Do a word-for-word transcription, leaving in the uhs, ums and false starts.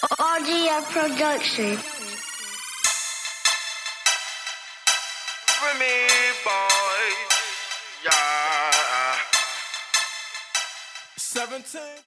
R D F Production. Remy boy, yeah. seventeen